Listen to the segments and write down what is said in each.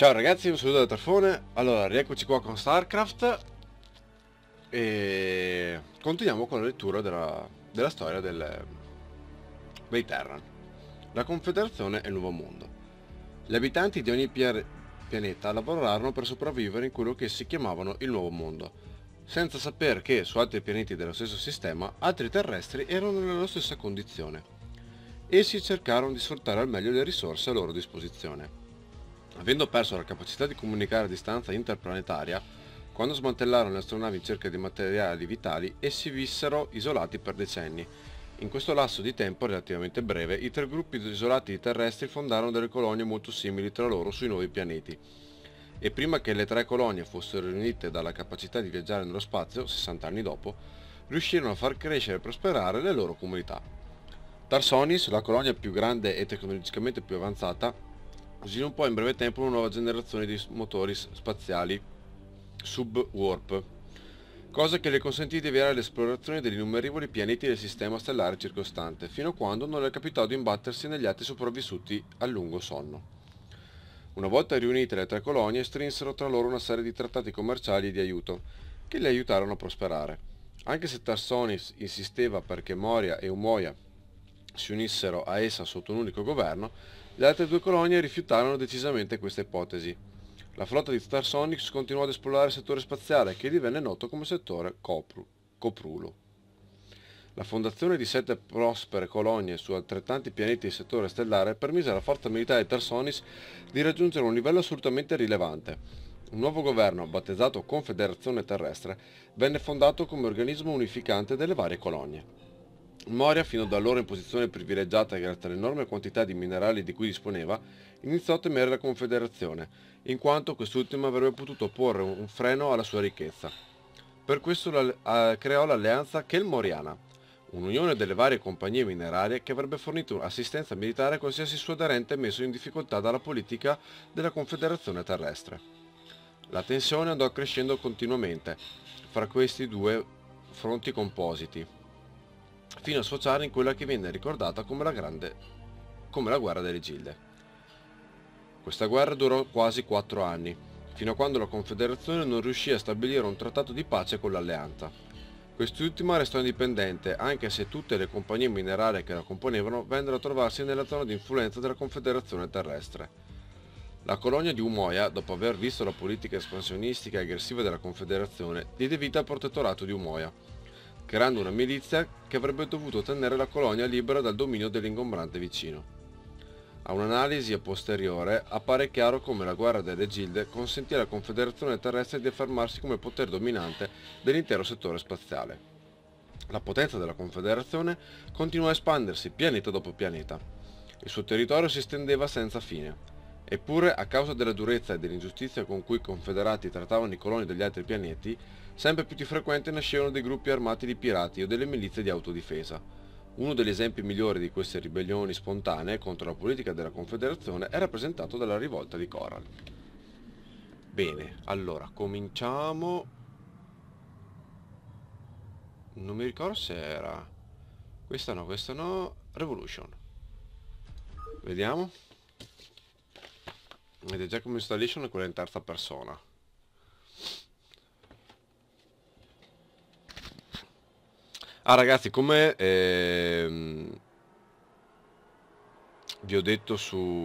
Ciao ragazzi, un saluto da Tarfone. Allora, rieccoci qua con StarCraft e continuiamo con la lettura della storia dei Terran. La Confederazione e il Nuovo Mondo. Gli abitanti di ogni pianeta lavorarono per sopravvivere in quello che si chiamavano il Nuovo Mondo, senza saper che su altri pianeti dello stesso sistema altri terrestri erano nella loro stessa condizione. Essi cercarono di sfruttare al meglio le risorse a loro disposizione. Avendo perso la capacità di comunicare a distanza interplanetaria, quando smantellarono le astronavi in cerca di materiali vitali, essi vissero isolati per decenni. In questo lasso di tempo relativamente breve, i tre gruppi isolati di terrestri fondarono delle colonie molto simili tra loro sui nuovi pianeti. E prima che le tre colonie fossero riunite dalla capacità di viaggiare nello spazio, 60 anni dopo, riuscirono a far crescere e prosperare le loro comunità. Tarsonis, la colonia più grande e tecnologicamente più avanzata, sviluppò in breve tempo una nuova generazione di motori spaziali sub-warp, cosa che le consentì di avviare l'esplorazione degli innumerevoli pianeti del sistema stellare circostante, fino a quando non le capitò di imbattersi negli altri sopravvissuti al lungo sonno. Una volta riunite le tre colonie, strinsero tra loro una serie di trattati commerciali e di aiuto, che le aiutarono a prosperare. Anche se Tarsonis insisteva perché Moria e Umoia si unissero a essa sotto un unico governo, le altre due colonie rifiutarono decisamente questa ipotesi. La flotta di Starsonics continuò ad esplorare il settore spaziale, che divenne noto come settore Coprulo. La fondazione di 7 prospere colonie su altrettanti pianeti del settore stellare permise alla forza militare di Tarsonis di raggiungere un livello assolutamente rilevante. Un nuovo governo, battezzato Confederazione Terrestre, venne fondato come organismo unificante delle varie colonie. Moria, fino da allora in posizione privilegiata grazie all'enorme quantità di minerali di cui disponeva, iniziò a temere la Confederazione, in quanto quest'ultima avrebbe potuto porre un freno alla sua ricchezza. Per questo creò l'alleanza Kelmoriana, un'unione delle varie compagnie minerarie che avrebbe fornito assistenza militare a qualsiasi suo aderente messo in difficoltà dalla politica della Confederazione Terrestre. La tensione andò crescendo continuamente fra questi due fronti compositi, fino a sfociare in quella che viene ricordata come la guerra delle gilde. Questa guerra durò quasi 4 anni, fino a quando la Confederazione non riuscì a stabilire un trattato di pace con l'Alleanza. Quest'ultima restò indipendente, anche se tutte le compagnie minerarie che la componevano vennero a trovarsi nella zona di influenza della Confederazione Terrestre. La colonia di Umoia, dopo aver visto la politica espansionistica e aggressiva della Confederazione, diede vita al protettorato di Umoia, creando una milizia che avrebbe dovuto tenere la colonia libera dal dominio dell'ingombrante vicino. A un'analisi a posteriore appare chiaro come la guerra delle gilde consentì alla Confederazione Terrestre di affermarsi come potere dominante dell'intero settore spaziale. La potenza della Confederazione continuò a espandersi pianeta dopo pianeta. Il suo territorio si estendeva senza fine. Eppure, a causa della durezza e dell'ingiustizia con cui i confederati trattavano i coloni degli altri pianeti, sempre più di frequente nascevano dei gruppi armati di pirati o delle milizie di autodifesa. Uno degli esempi migliori di queste ribellioni spontanee contro la politica della Confederazione è rappresentato dalla rivolta di Coral. Bene, allora, cominciamo. Non mi ricordo se era... questa no, Revolution. Vediamo. Vedete già come installation è quella in terza persona. Ah ragazzi, come vi ho detto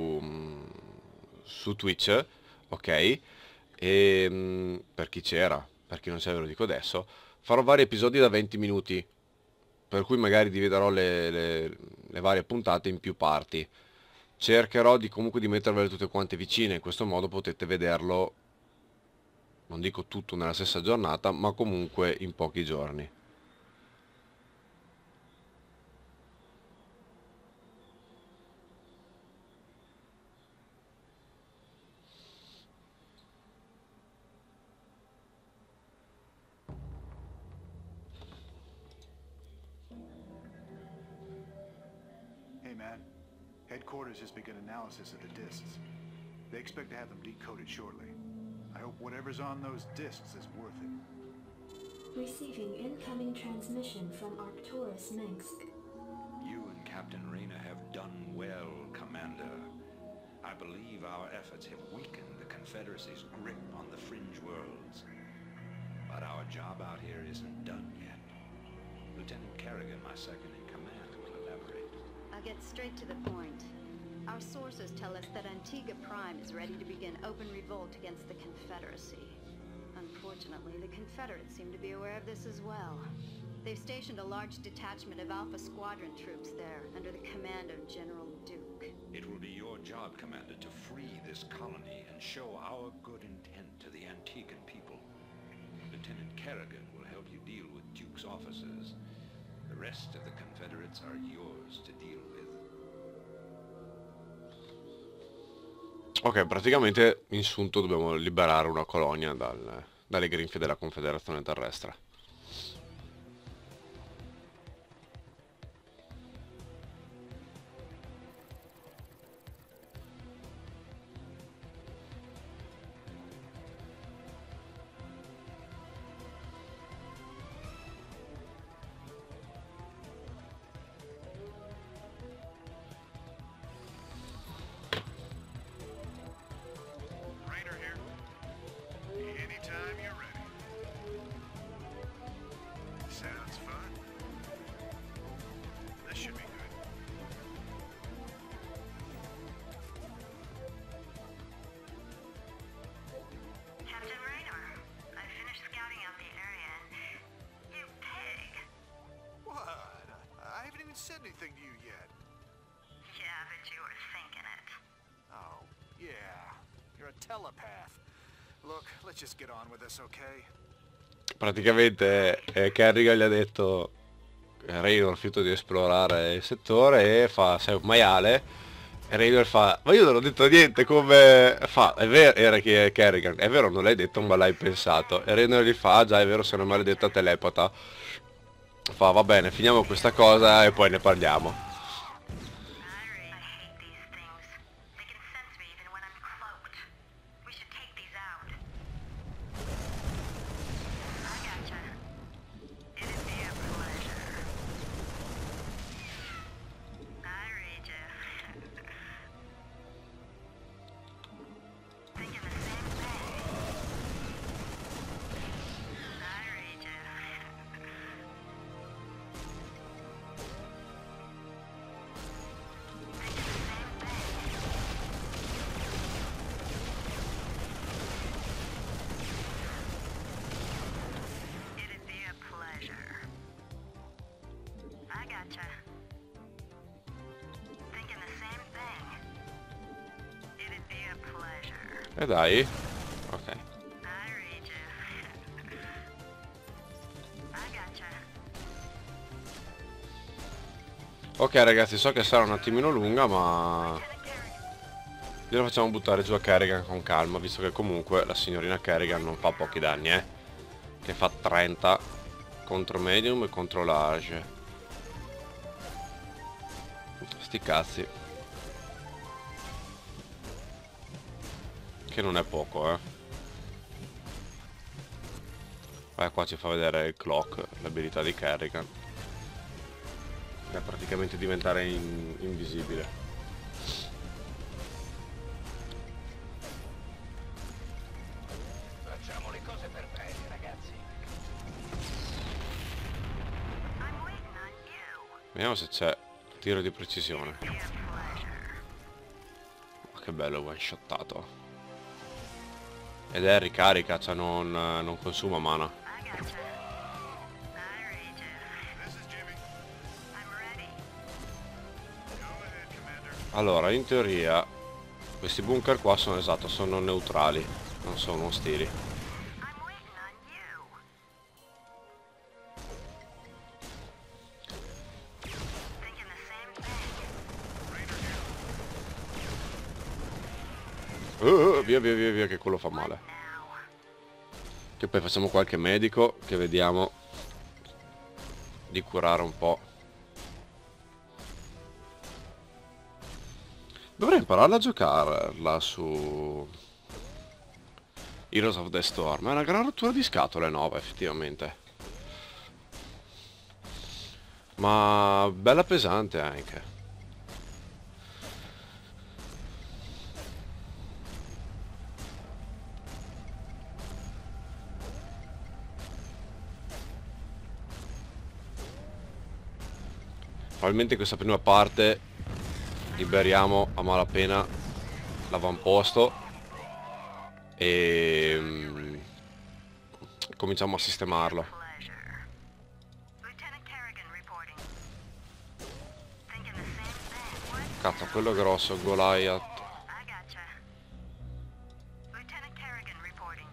su Twitch, ok? Per chi c'era, per chi non c'è ve lo dico adesso, farò vari episodi da 20 minuti, per cui magari dividerò le varie puntate in più parti. Cercherò comunque di mettervele tutte quante vicine, in questo modo potete vederlo, non dico tutto nella stessa giornata, ma comunque in pochi giorni. Hey man, headquarters has begun analysis of the discs. They expect to have them decoded shortly. I hope whatever's on those discs is worth it. Receiving incoming transmission from Arcturus Minsk. You and Captain Reyna have done well, Commander. I believe our efforts have weakened the Confederacy's grip on the fringe worlds. But our job out here isn't done yet. Lieutenant Kerrigan, my second in command, will elaborate. I'll get straight to the point. Our sources tell us that Antigua Prime is ready to begin open revolt against the Confederacy. Unfortunately, the Confederates seem to be aware of this as well. They've stationed a large detachment of Alpha Squadron troops there, under the command of General Duke. It will be your job, Commander, to free this colony and show our good intent to the Antiguan people. Lieutenant Kerrigan will help you deal with Duke's officers. The rest of the Confederates are yours to deal with. Ok, praticamente in sunto dobbiamo liberare una colonia dalle grinfie della Confederazione terrestre. Rainer here. Anytime you're ready. Sounds fun. This should be good. Captain Raynor, I finished scouting out the area and... You pig! What? I haven't even said anything to you yet. Yeah, but you were thinking it. Oh, yeah. You're a telepath. Look, let's just get on with this, okay? Praticamente Kerrigan gli ha detto Raynor rifiuta di esplorare il settore e fa sei un maiale e Raynor fa ma io non ho detto niente come fa è vero era chi è Kerrigan è vero non l'hai detto ma l'hai pensato e Raynor gli fa già è vero sei una maledetta telepata fa va bene finiamo questa cosa e poi ne parliamo. I hate these things. They can sense me even when I'm cloaked. We should take these out. I gotcha. It'd be a pleasure. I read you. Thinking the same thing. I read you. It'd be a pleasure. I gotcha. Thinking the same thing. It'd be a pleasure. E dai ok I read you. I gotcha. ok ragazzi so che sarà un attimino lunga ma Lieutenant Kerrigan. glielo facciamo buttare giù a Kerrigan con calma visto che comunque la signorina Kerrigan non fa pochi danni che fa 30 contro medium e contro large sti cazzi che non è poco qua ci fa vedere il clock l'abilità di Kerrigan è praticamente diventare invisibile. Facciamo le cose per bene, ragazzi. I'm waiting on you. Vediamo se c'è tiro di precisione. Be a pleasure. Ma che bello one shottato. Ed è ricarica, cioè non consuma mana. I gotcha. I read you. This is Jimmy. I'm ready. Go ahead, Commander. Allora, in teoria questi bunker qua sono sono neutrali, non sono ostili. I'm waiting on you. Thinking the same thing. Rainer here. Via che quello fa male. Now. Che poi facciamo qualche medico che vediamo di curare un po'. Dovrei imparare a giocarla su Heroes of the Storm. È una gran rottura di scatole nuova effettivamente. Ma bella pesante anche. Probabilmente in questa prima parte liberiamo a malapena l'avamposto e cominciamo a sistemarlo. Pleasure. Lieutenant Kerrigan reporting. Thinking the same thing. What? Cazzo, quello grosso, Goliath. I gotcha. Lieutenant Kerrigan reporting.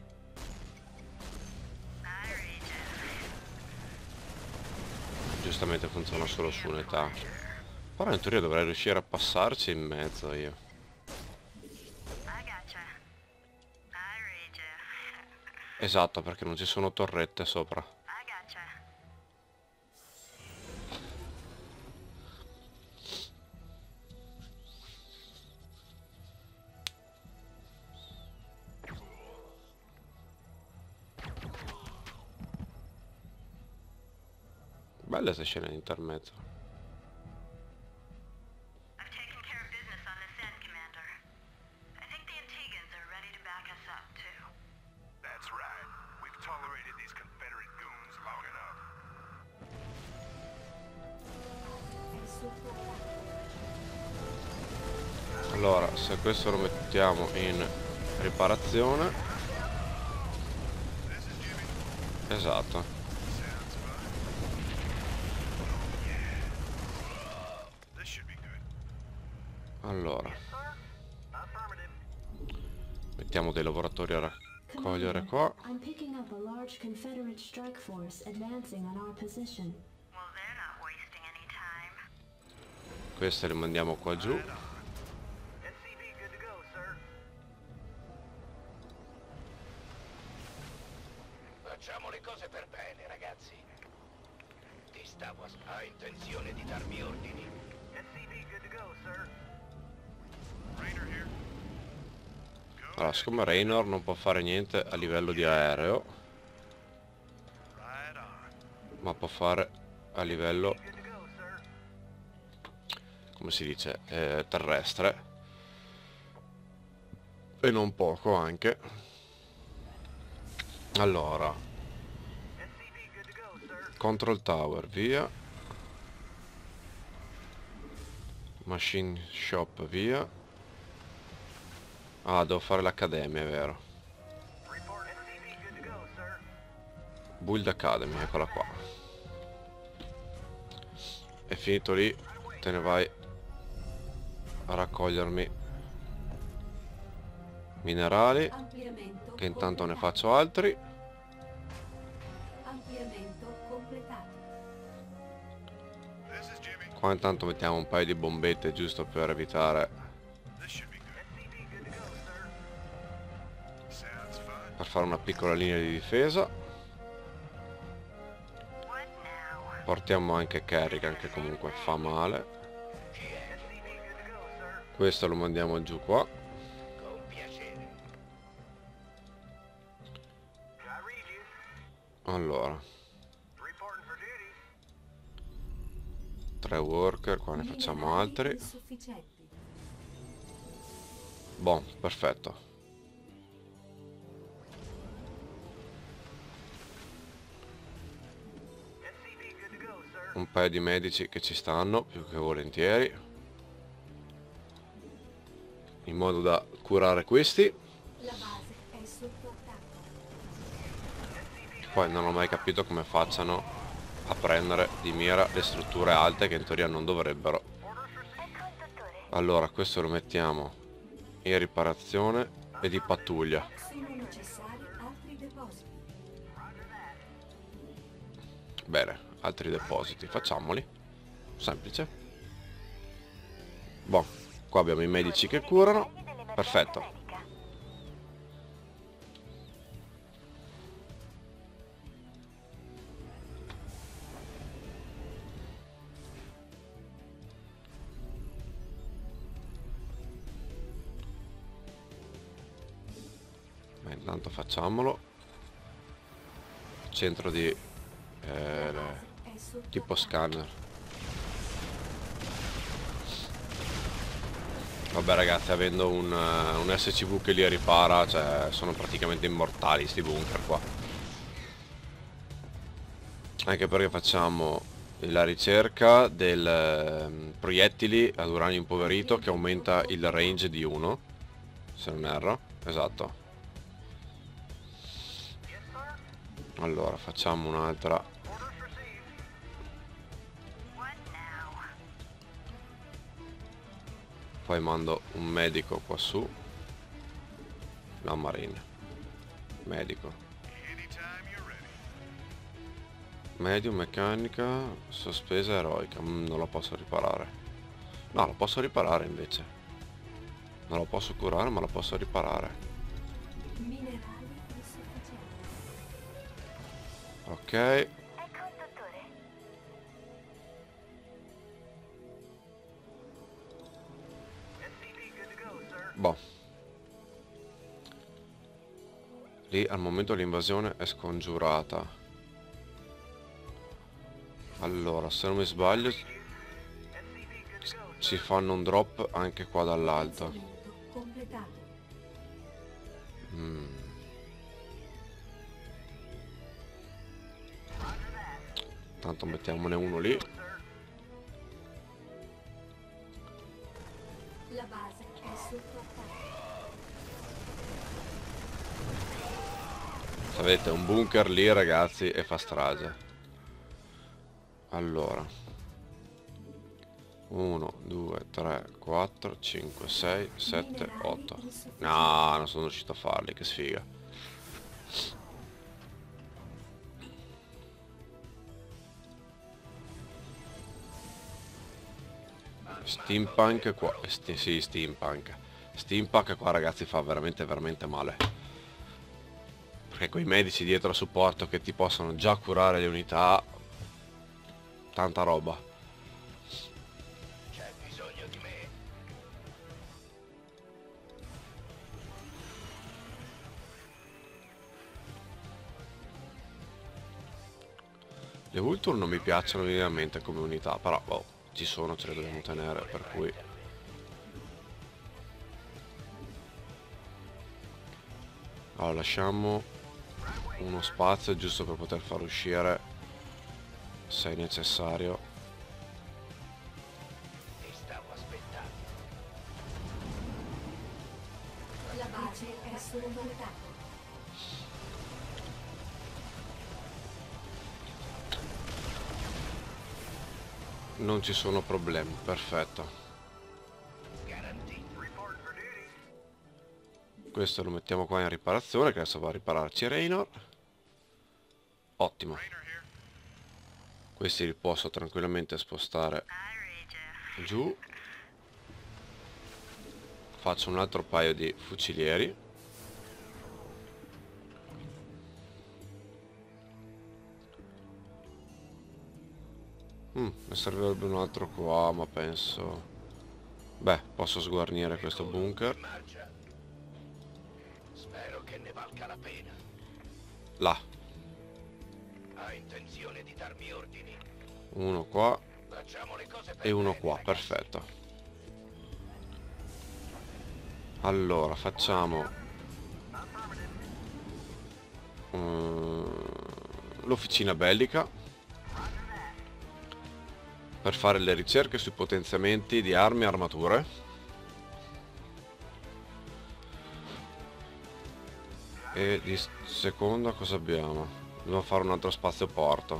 I read you. Giustamente funziona solo su un'età. Però in teoria dovrei riuscire a passarci in mezzo io. I gotcha. I read you. Esatto, perché non ci sono torrette sopra. I gotcha. Belle queste scene di intermezzo. I've taken care of business on this end, Commander. I think the Antigans are ready to back us up, too. That's right. We've tolerated these Confederate goons long enough. Allora, se questo lo mettiamo in riparazione. Esatto. This should be good. Allora, mettiamo dei lavoratori a raccogliere qua. I'm picking up a large Confederate strike force advancing on our position. Well, they're not wasting any time. Queste le mandiamo qua giù. SCV good to go, sir. Facciamo le cose per bene, ragazzi. Ha intenzione di darmi ordini. SCV good to go, sir. Rainer here. Allora, siccome Raynor non può fare niente a livello di aereo, Right on. ma può fare a livello, Good to go, sir. come si dice, terrestre. E non poco anche. Allora, SCV good to go, sir. Control Tower, via. Machine Shop, via. Ah, devo fare l'accademia, è vero. Report SCV good to go, sir. Build Academy, eccola qua. E finito lì, te ne vai a raccogliermi minerali, Ampliamento che intanto ne completato. faccio altri. Ampliamento completato. This is Jimmy. Qua intanto mettiamo un paio di bombette giusto per evitare, This should be good. SCV good to go, sir. Sounds fun. per fare una piccola linea di difesa. What now? Portiamo anche Kerrigan, che comunque fa male. SCV good to go, sir. Questo lo mandiamo giù qua. Con piacere. I read you. Allora, Reporting for duty. 3 worker, qua ne facciamo Minerali altri. insufficienti. Boh, perfetto. SCV good to go, sir. Un paio di medici che ci stanno, più che volentieri, in modo da curare questi. La base è sotto attacco. Poi non ho mai capito come facciano a prendere di mira le strutture alte, che in teoria non dovrebbero. Allora, questo lo mettiamo in riparazione e di pattuglia. Sono necessari altri depositi. Bene, altri depositi, facciamoli. Semplice. Boh, qua abbiamo i medici che curano. Perfetto. Beh, intanto facciamolo. Centro di È sotto tipo attacco. scanner. Vabbè ragazzi, avendo un SCV che li ripara, cioè sono praticamente immortali sti bunker qua. Anche perché facciamo la ricerca del proiettili ad uranio impoverito che aumenta il range di 1, se non erro. Esatto. Allora facciamo un'altra. Poi mando un medico qua su. La marina. Medico. Medium, meccanica, sospesa, eroica. Non la posso riparare. No, la posso riparare invece. Non la posso curare, ma la posso riparare. Minerali insufficienti. Ok. Ecco il dottore. Boh. Lì al momento l'invasione è scongiurata. Allora, se non mi sbaglio, ci fanno un drop anche qua dall'alto. Completato. Tanto mettiamone uno lì. La base è sotto attacco. Avete un bunker lì, ragazzi, e fa strage. Allora 1, 2, 3, 4, 5, 6, 7, 8. No, non sono riuscito a farli, che sfiga. Steampunk qua, sì, steampunk. Steampunk qua, ragazzi, fa veramente male. Perché quei medici dietro a supporto che ti possono già curare le unità, tanta roba. C'è bisogno di me. Le Vulture non mi piacciono minimamente come unità, però boh, ci sono, ce le dobbiamo tenere, per cui... Allora, lasciamo uno spazio giusto per poter far uscire, se è necessario. Ti stavo aspettando. La base è sotto attacco. Non ci sono problemi, perfetto. Garantito. Questo lo mettiamo qua in riparazione, che adesso va a ripararci Raynor. Ottimo. Questi li posso tranquillamente spostare giù. Faccio un altro paio di fucilieri. Ne servirebbe un altro qua, ma penso... Beh, posso sguarnire questo bunker. Marcia. Spero che ne valga la pena. Là, Ha intenzione di darmi ordini. uno qua Facciamo le cose per e uno bene, qua, ragazzi. perfetto. Allora, facciamo l'officina bellica per fare le ricerche sui potenziamenti di armi e armature. E di seconda cosa abbiamo? Dobbiamo fare un altro spazio porto,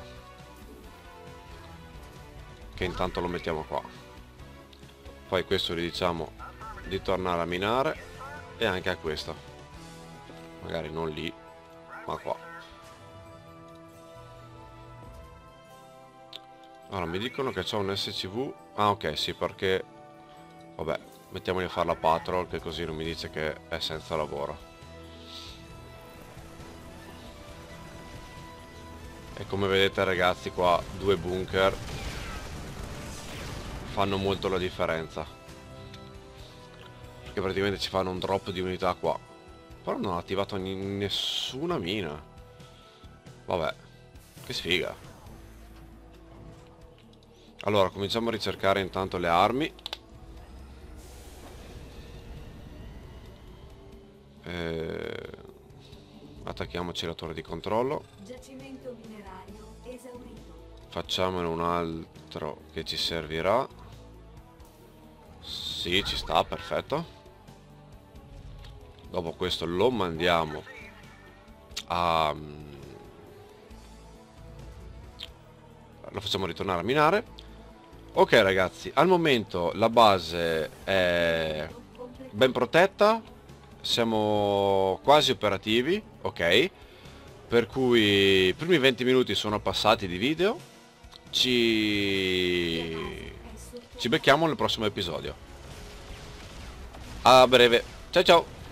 che intanto lo mettiamo qua. Poi questo gli diciamo di tornare a minare, e anche a questo, magari non lì ma qua. Allora mi dicono che c'è un SCV. Ah ok, sì, perché vabbè, mettiamoli a fare la patrol, che così non mi dice che è senza lavoro. E come vedete, ragazzi, qua due bunker fanno molto la differenza, perché praticamente ci fanno un drop di unità qua. Però non ho attivato nessuna mina. Vabbè, che sfiga. Allora, cominciamo a ricercare intanto le armi. Attacchiamoci la torre di controllo. Giacimento minerario esaurito. Facciamone un altro che ci servirà. Sì, ci sta, perfetto. Dopo questo lo mandiamo a... lo facciamo ritornare a minare. Ok ragazzi, al momento la base è ben protetta, siamo quasi operativi, ok? Per cui i primi 20 minuti sono passati di video. Ci becchiamo nel prossimo episodio. A breve, ciao ciao!